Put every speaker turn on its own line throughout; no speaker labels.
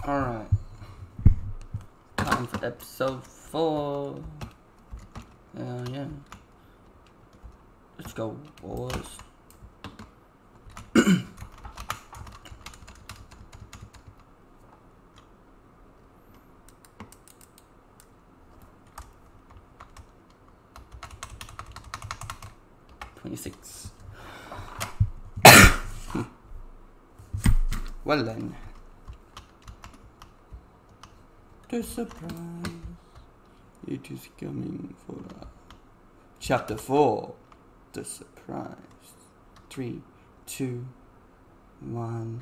Alright. Time for episode 4. Yeah. Let's go, boys. Well then, the surprise, it is coming for us. Chapter 4, the surprise. 3, 2, 1.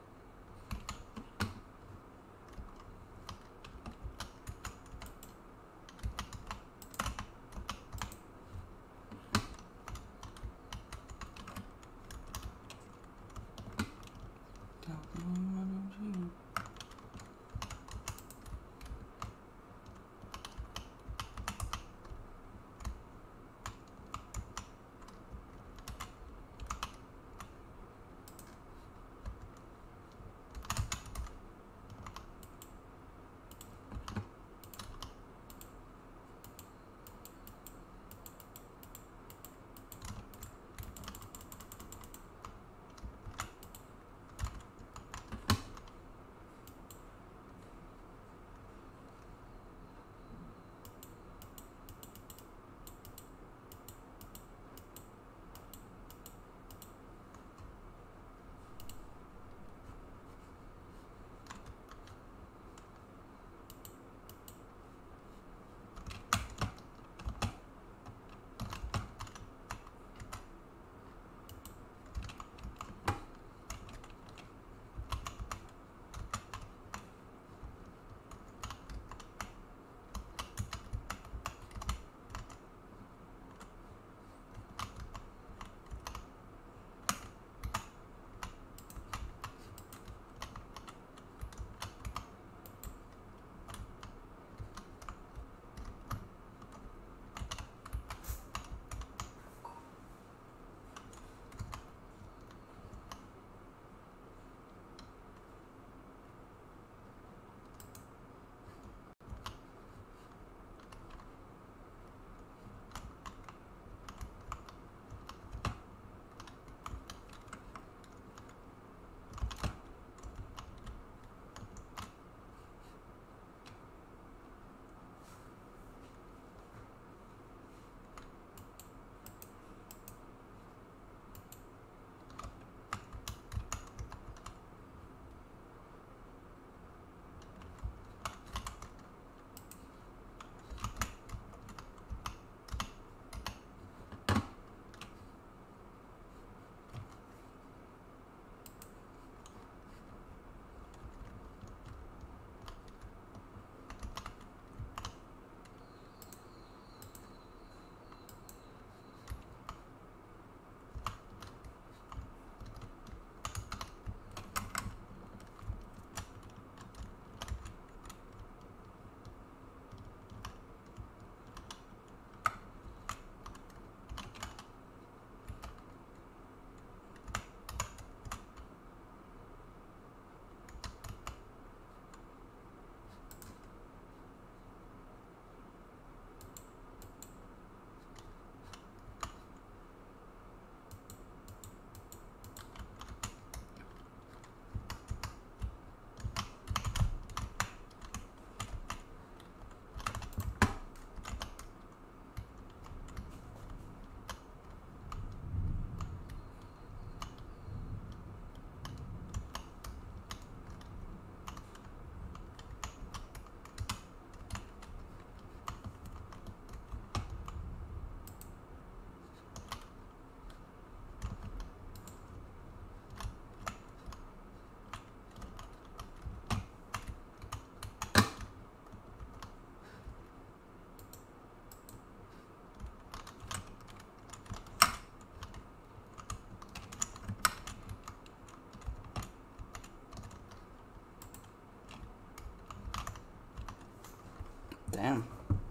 Damn.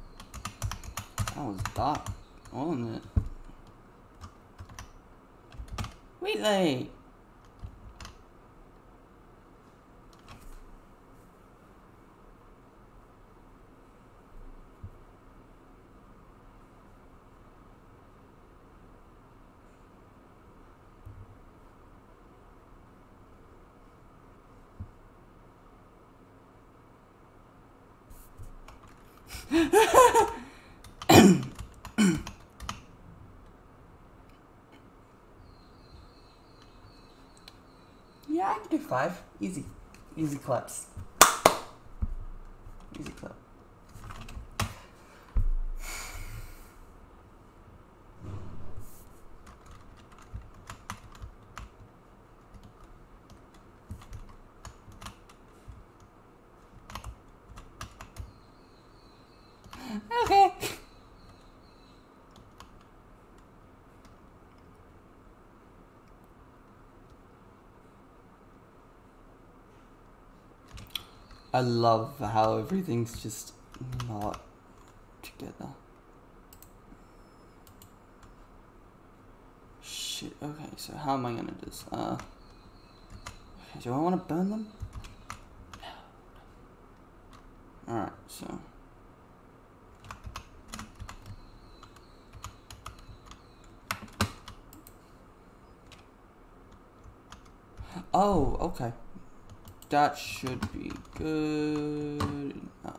That was dark, wasn't it? Wait, like. Yeah, I can do 5. Easy. Easy claps. Easy clap. Okay. I love how everything's just not together. Shit, okay, so how am I gonna do this? Okay, do I wanna burn them? Alright, so. Oh, okay. That should be good enough.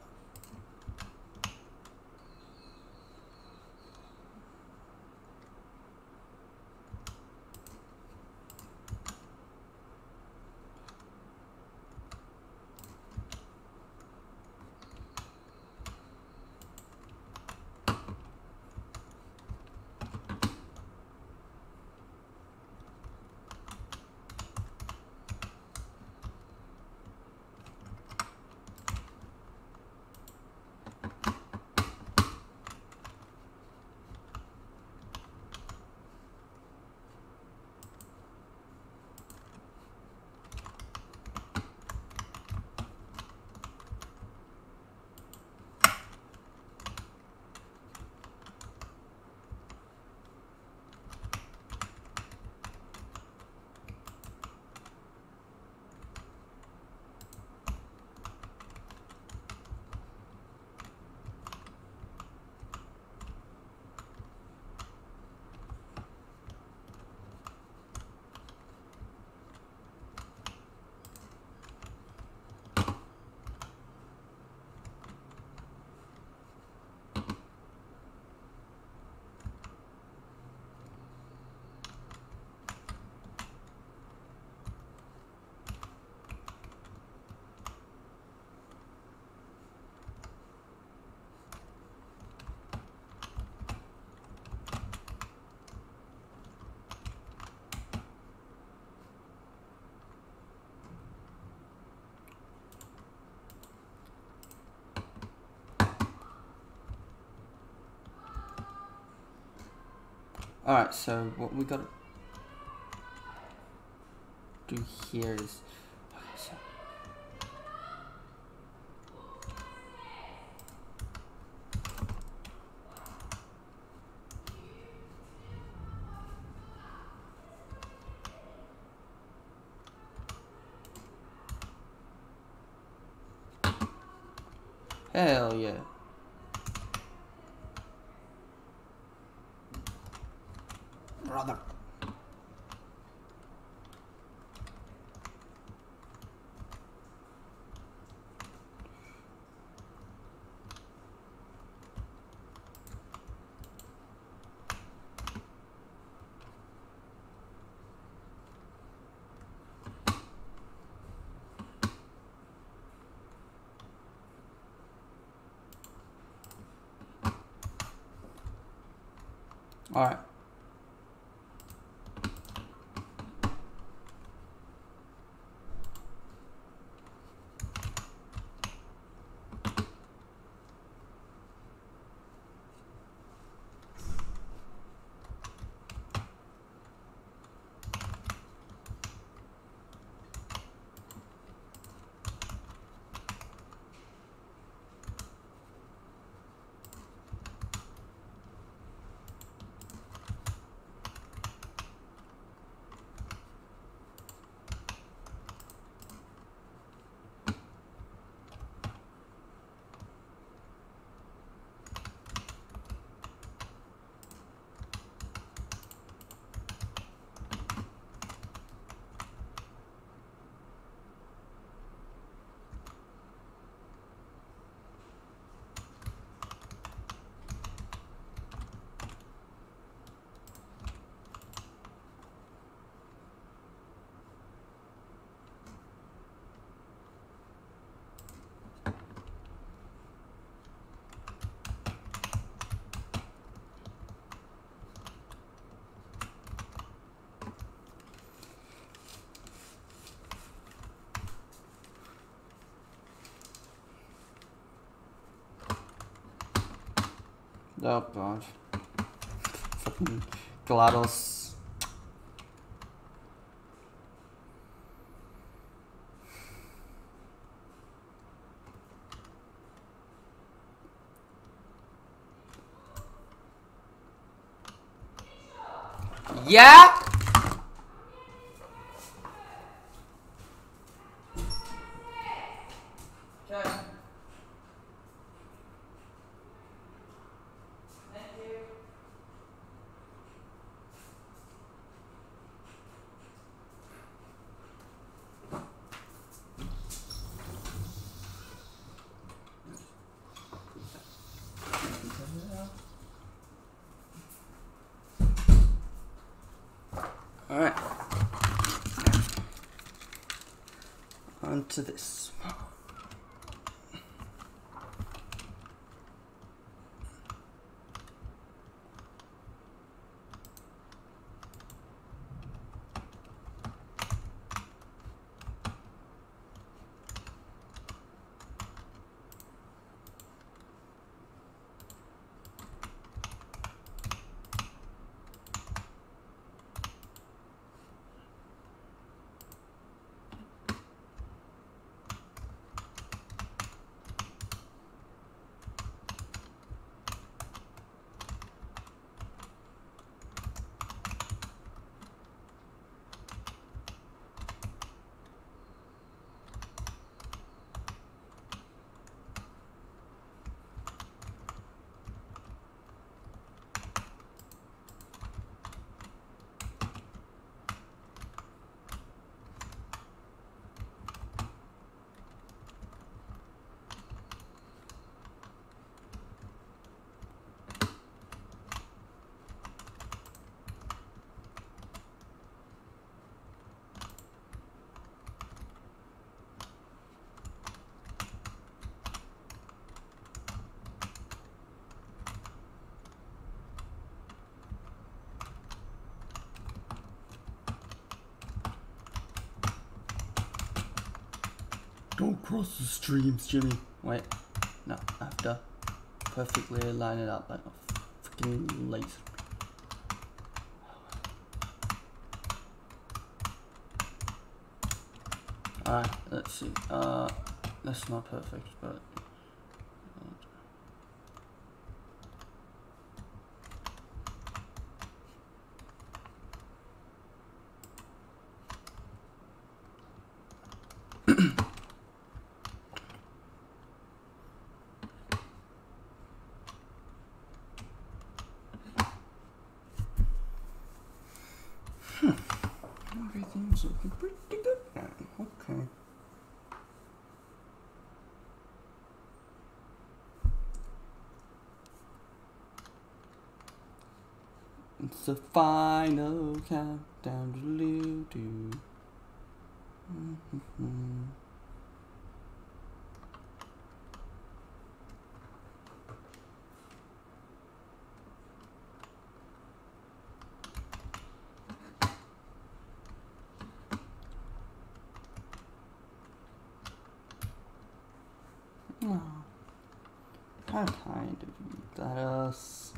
Alright, so what we gotta do here is. Okay, so. Hell yeah. Brother. Alright. Oh god. Fucking GLaDOS. Yeah! Okay. Thank you. Alright. On to this. Don't cross the streams, Jimmy. Wait, no, I have to perfectly line it up like a freaking laser. Alright, let's see. That's not perfect, but everything's looking pretty good now. Okay. It's the final countdown to do. Oh, how kind of you, GLaDOS.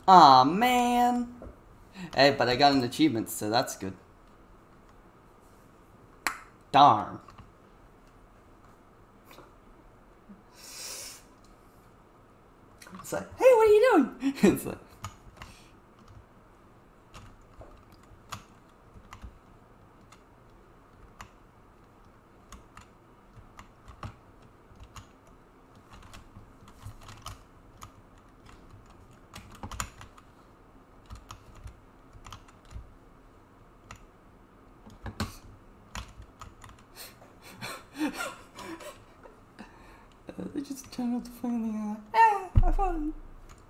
Aw, man. Hey, but I got an achievement, so that's good. Darn. It's like, hey, what are you doing? It's like, they just turned out the funny thing and like, I found it.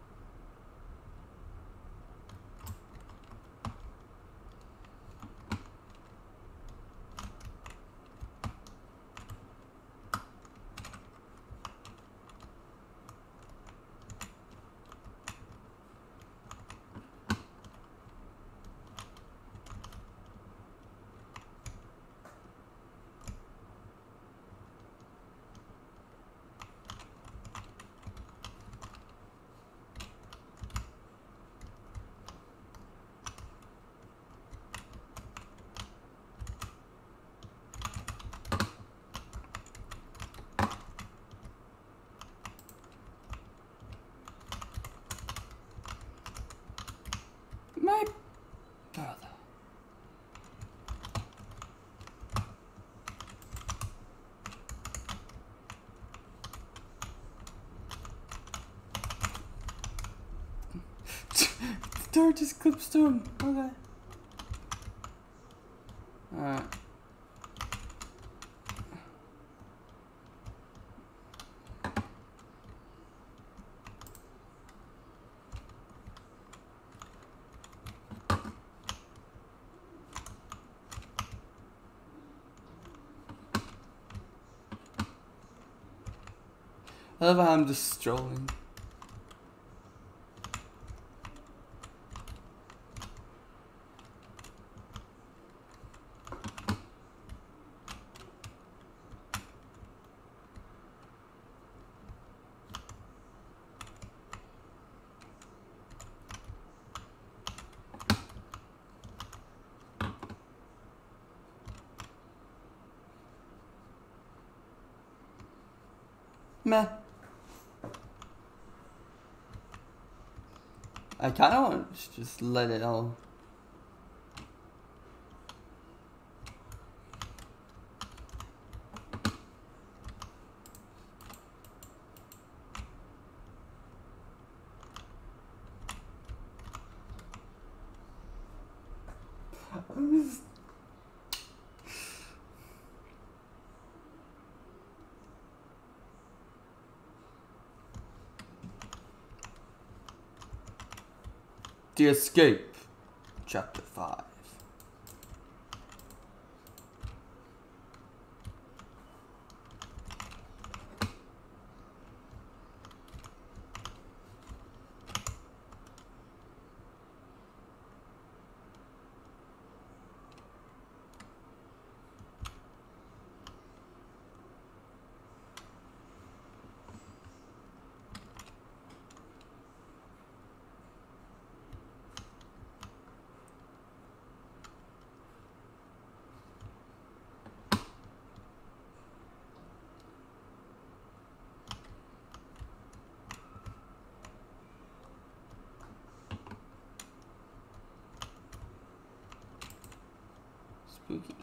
My brother. The door just clips to him. Okay. Alright. I love how I'm just strolling. Meh. I kinda want to just let it all. I'm just... The Escape, Chapter 5. Spooky.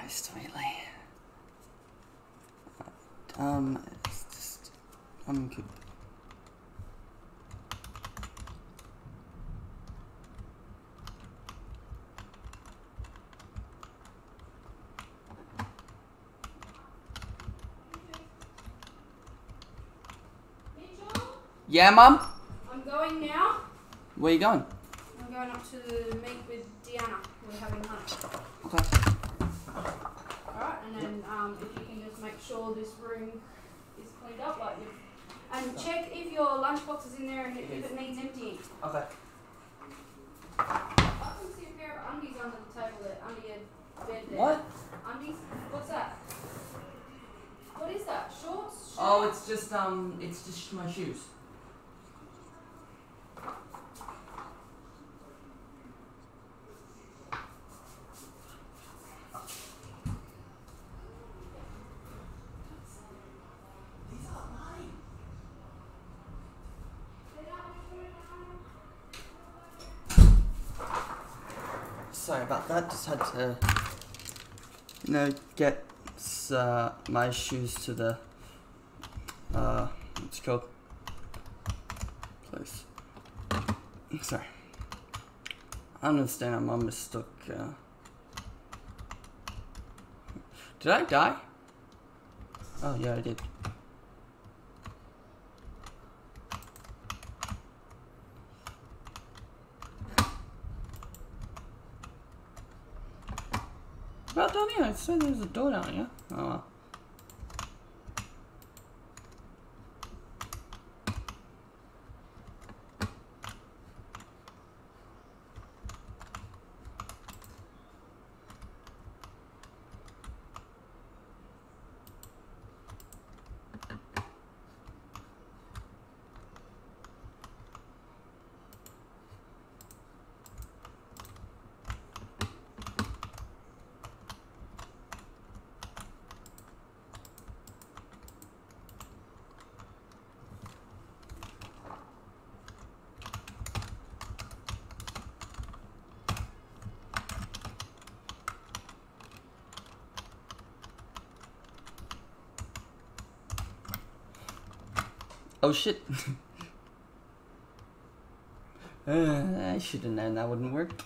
Christ, really. It's just, I'm good. Yeah, Mum?
I'm going now.
Where are you going?
I'm going up to meet with Deanna. We're having lunch.
Okay.
Alright, and then if you can just make sure this room is cleaned up, like you, and check if your lunchbox is in there and if it needs emptying.
Okay.
I can see a pair of undies under the table there, under your bed there.
What?
Undies? What's that? What is that? Shorts?
Oh, it's just my shoes. Sorry about that, just had to, get my shoes to the, what's it called? Place. Sorry. I understand my mum mistook, Did I die? Oh, yeah, I did. Well done, yeah. I said there's a door down here. Oh well. Oh shit. I should have known that wouldn't work.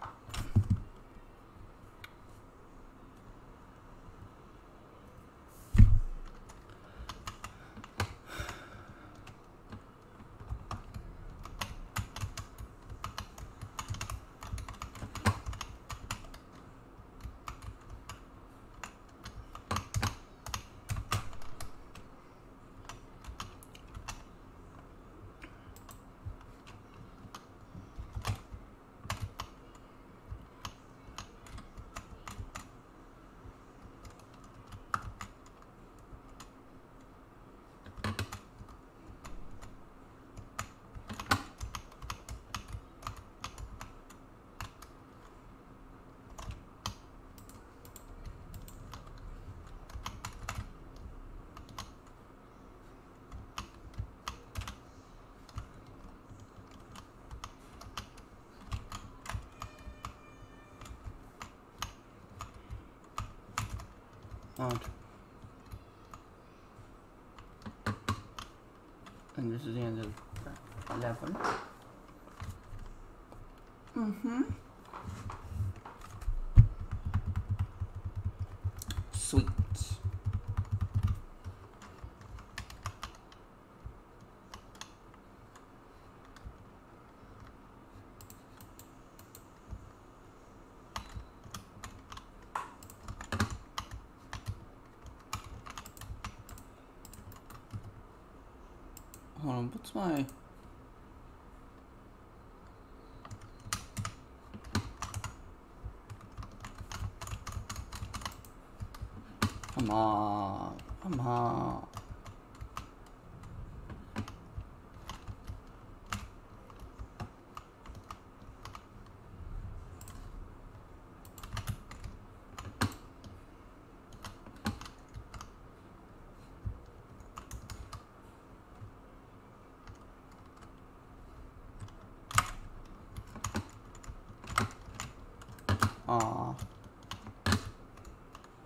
Odd. And this is the end of 11. Sweet. Hold on, what's my... Come on, come on. Aw.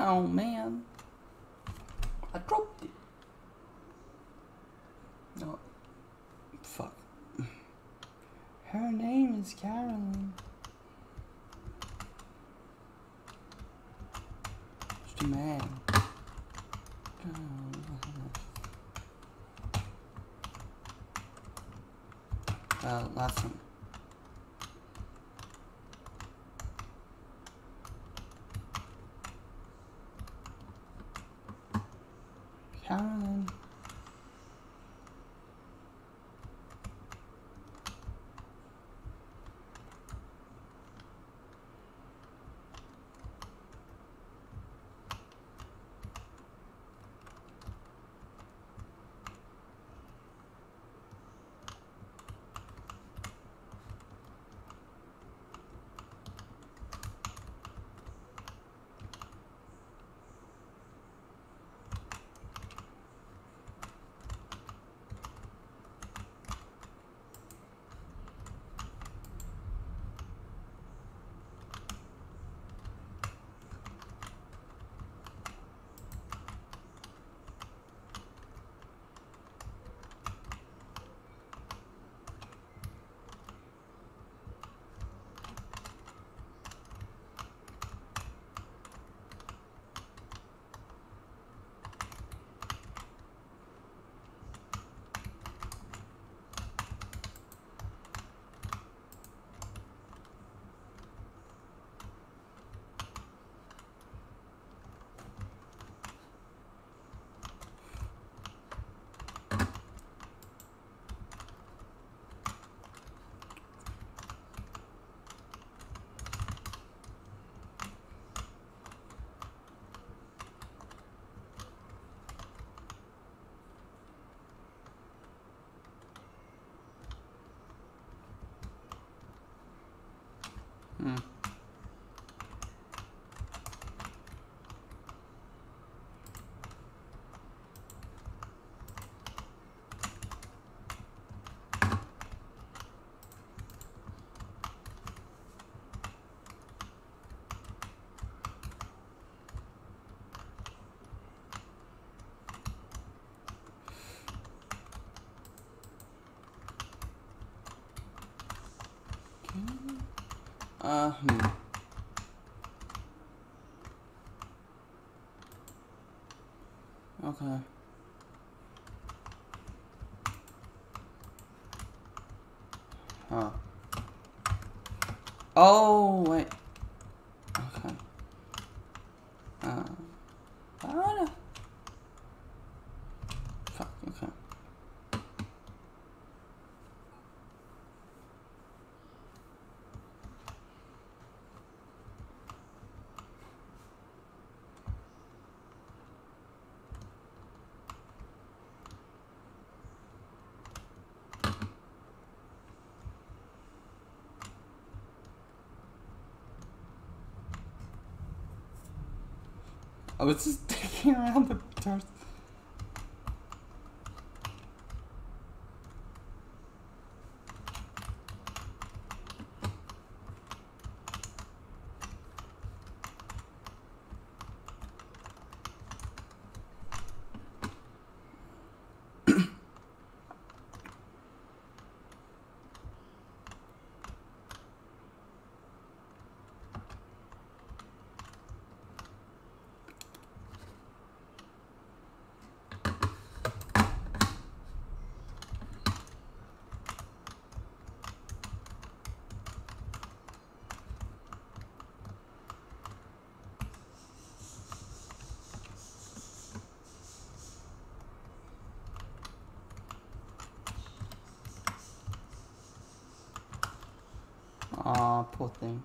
Oh man. I dropped it. No. Fuck. Her name is Carolyn. Just a man. Last one. Carolyn. Okay. Huh. Oh, wait. Okay. I don't know. Fuck, okay. I was just digging around the doors. Aw, poor thing.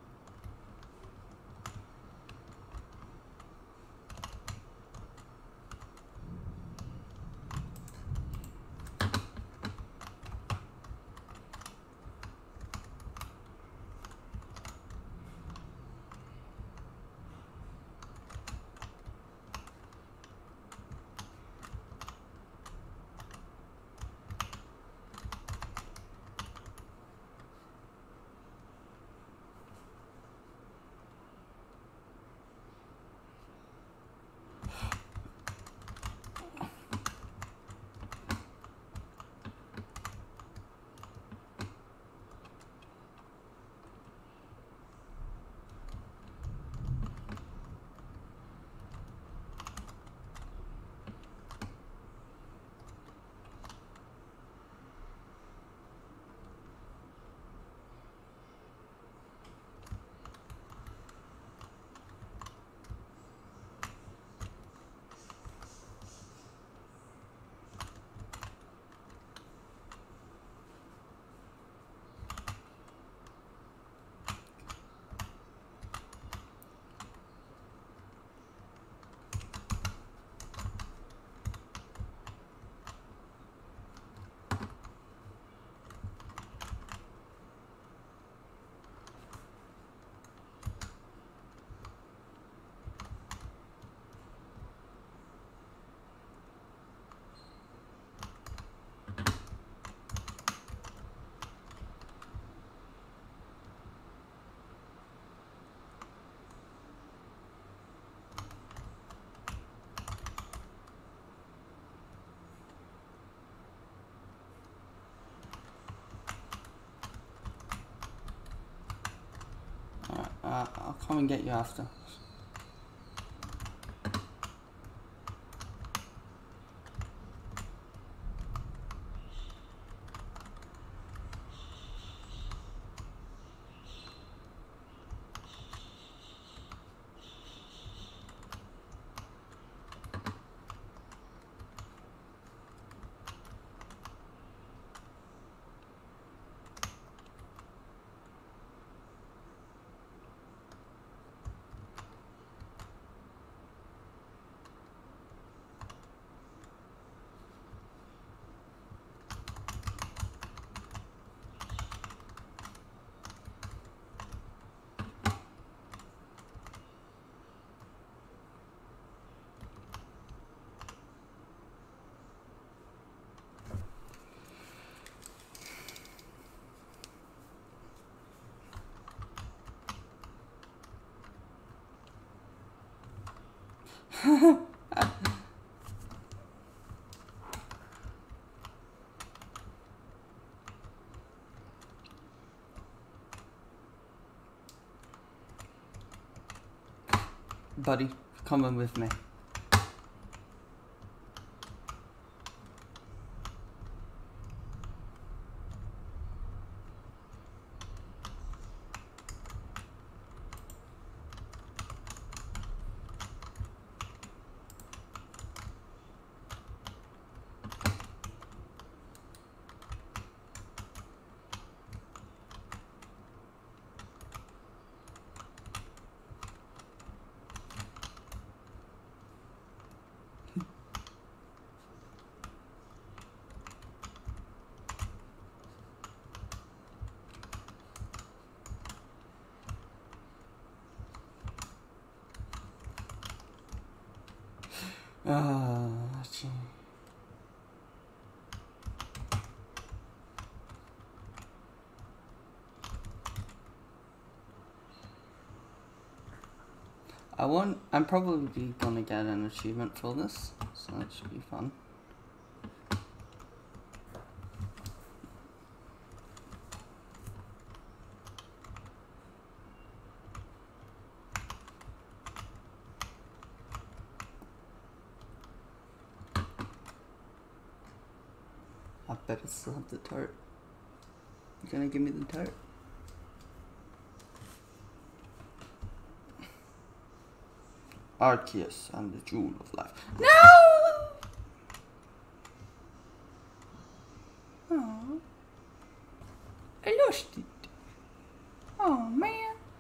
come and get you after. Buddy, come in with me. Gee. I'm probably gonna get an achievement for this, so that should be fun. I better still have the turret. You're gonna give me the turret? Arceus and the Jewel of Life. No! Oh, I lost it. Oh man.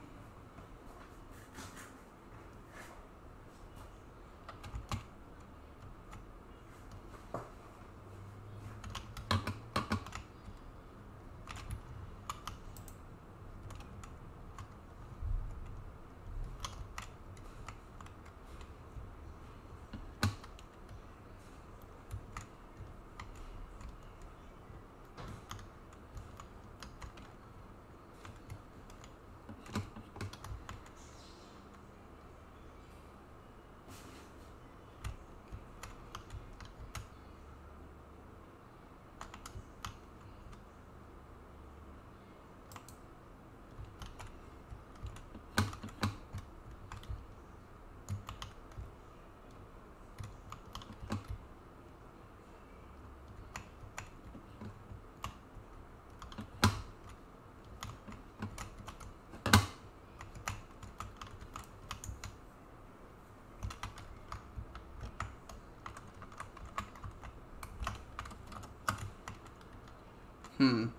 Hmm.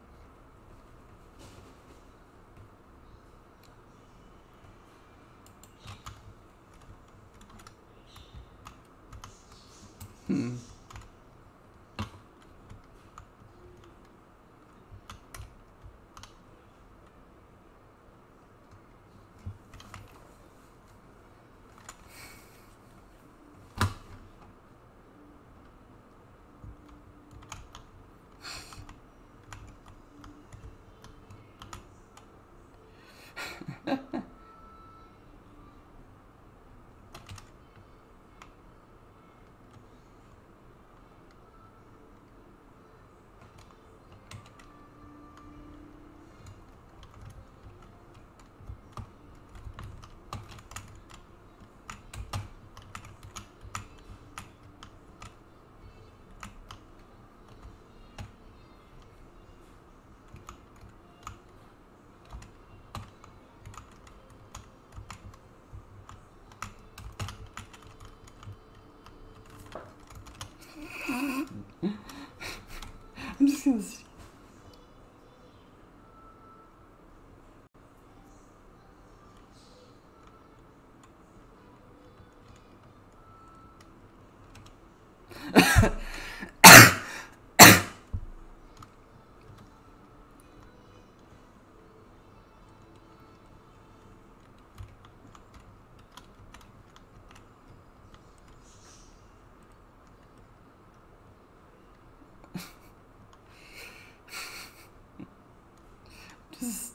I'm just gonna see. Just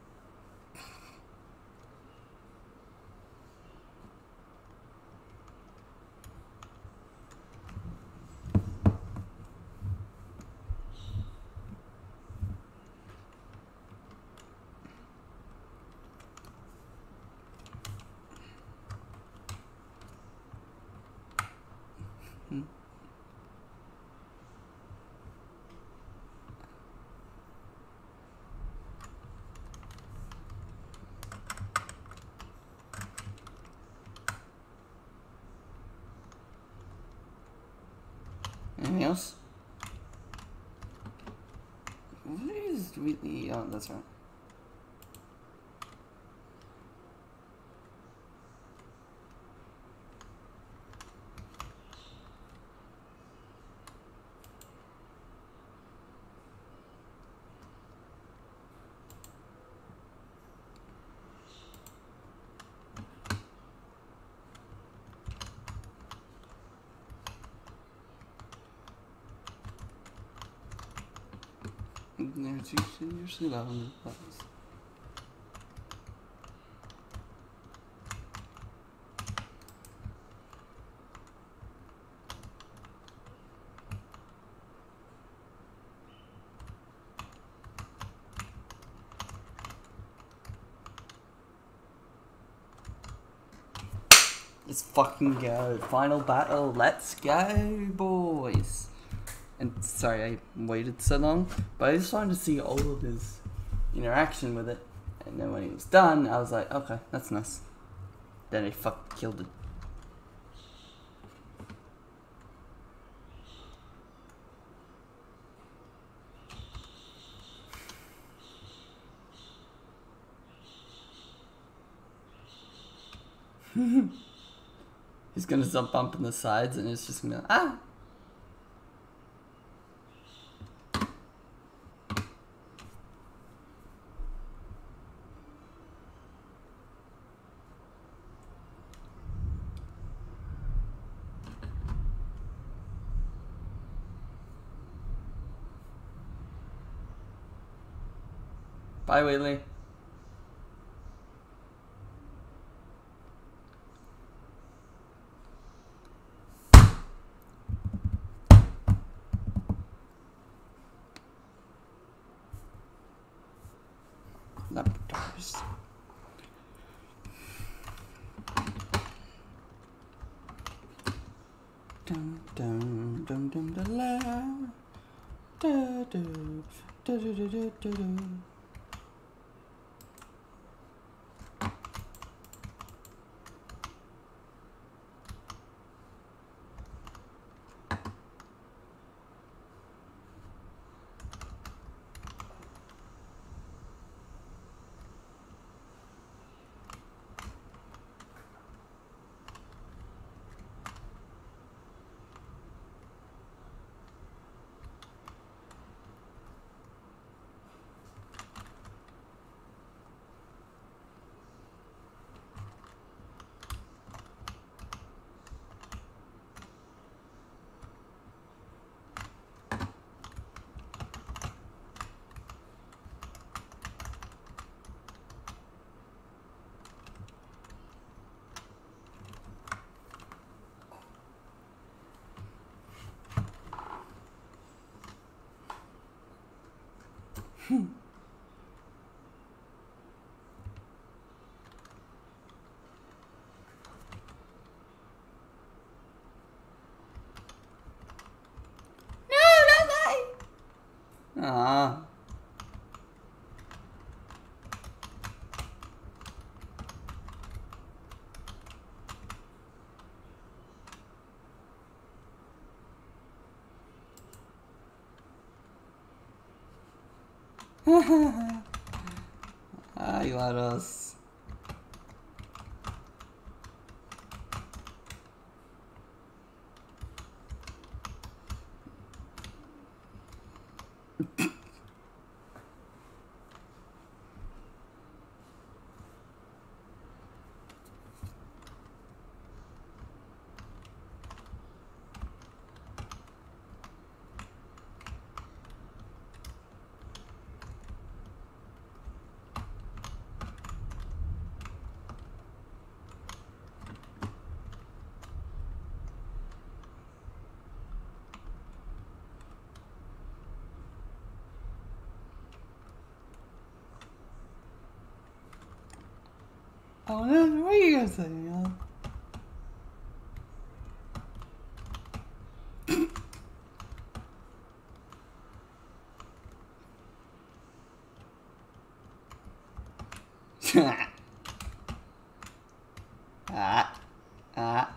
anything else? What is really? Oh, that's right. No, it's usually loud on the buttons. Let's fucking go. Final battle. Let's go, boys. And sorry I waited so long, but I just wanted to see all of his interaction with it. And then when he was done, I was like, okay, that's nice. Then he killed it. He's gonna jump bump in the sides and it's just gonna be like, ah! Bye, Wheatley. Labradors. Dum dum dum dum da la da do da do do do do do. Ah. Ayúdanos. Oh, no, what are you gonna say, man? Ah, ah.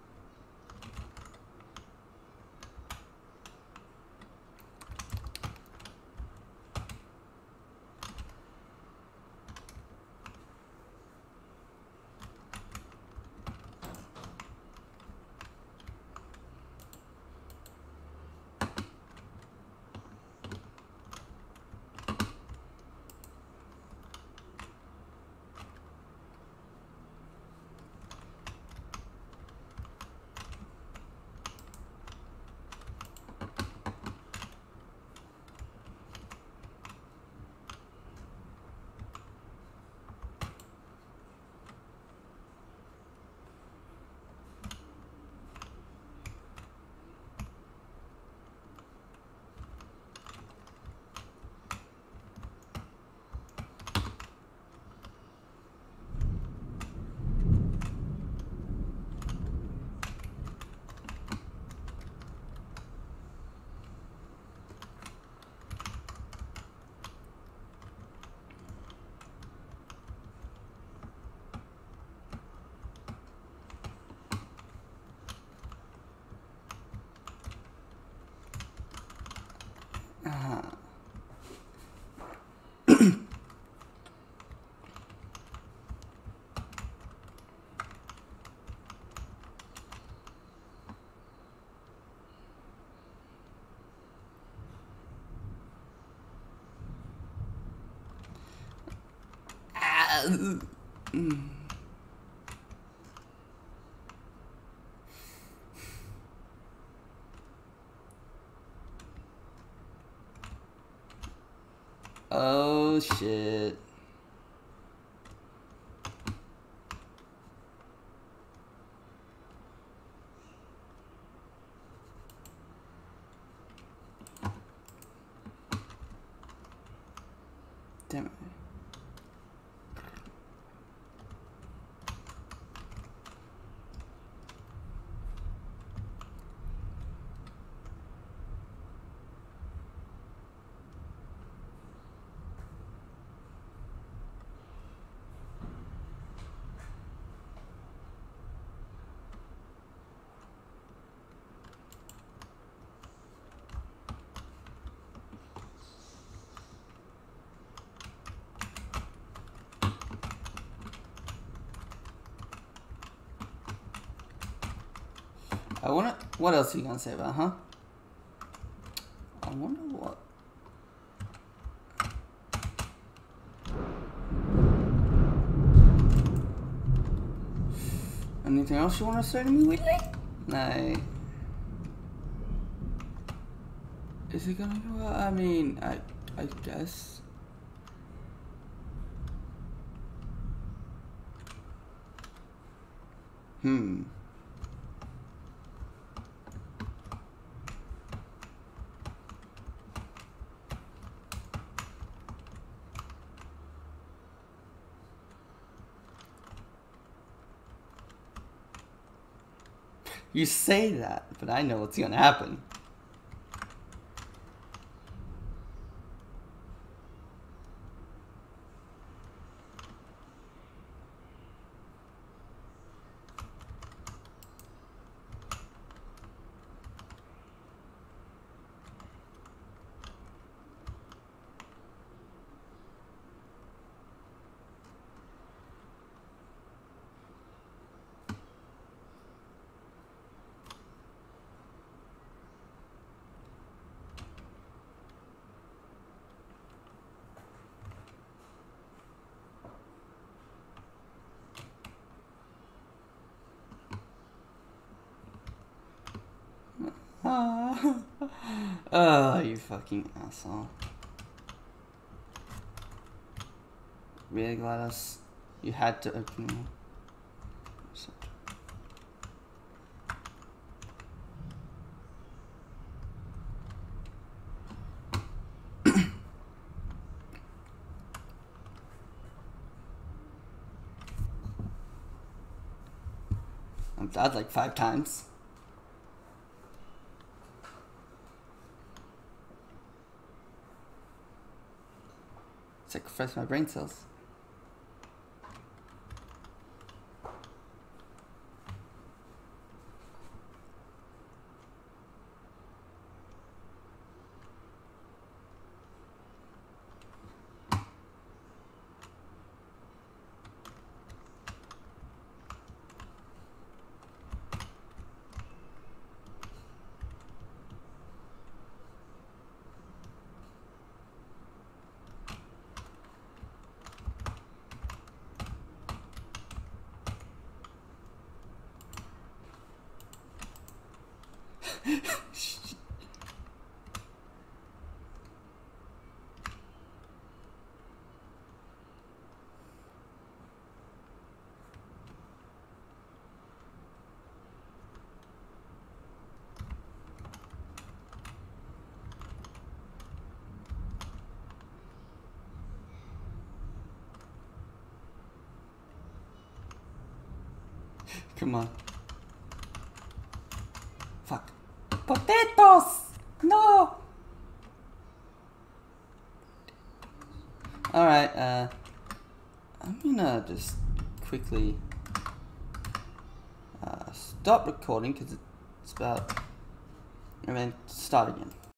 Oh shit. Damn it. I wonder, what else are you gonna say about, huh? I wonder what. Anything else you want to say to me, Whitley? Like, is it gonna go out? I mean, I guess. You say that, but I know what's gonna happen. Oh, you fucking asshole. Really, Gladys? You had to open me. I'm dead like 5 times. Sacrifice my brain cells. Come on. Fuck. Potatoes! No! Alright, I'm gonna just quickly stop recording because it's about, and then start again.